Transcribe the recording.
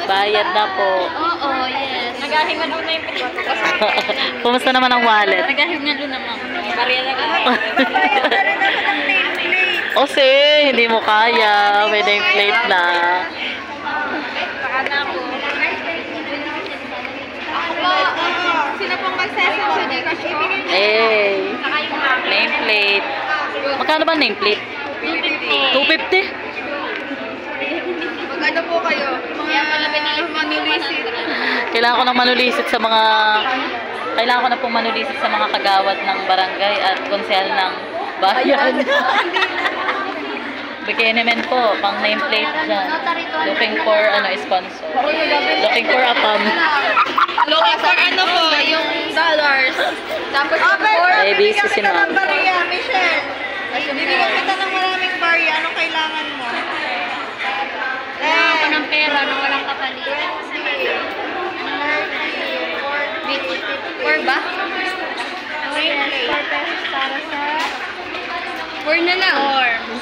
Bayad na po. Oo, yes. Nagahingan ko na yung Kumusta naman ang wallet? Nagahingan ko naman. Barya na ka. Ose, hindi mo kaya. May nameplate na. Baka na ako. Sino pong magsasend sa Gcash ko? Eh, nameplate. Magkano ba nameplate? 250? Magkano po kayo? Kaya pala manulisit. Kailangan ko ng manulisit sa mga... Kailangan ko na pong manulisit sa mga kagawad ng barangay at konsehal ng bayan. Bikinimen po, pang nameplate dyan. Looking for, sponsor. Looking for a pump. Looking for ano po, yung dollars. Tapos Ay, busy si ma'am. Barya, Michelle. Bibigyan kita ng maraming barya. Anong kailangan mo? kailangan ko ng pera nang walang kapalit. 4 ba? 4 pesos para sa... 4 na lang. 4.